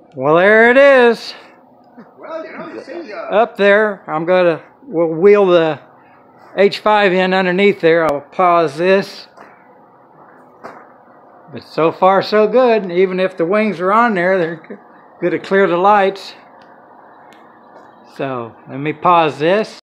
Well, there it is. Well, you see, Up there. We'll wheel the H5 in underneath there. I'll pause this. But so far so good. Even if the wings are on there, they're going to clear the lights. So let me pause this.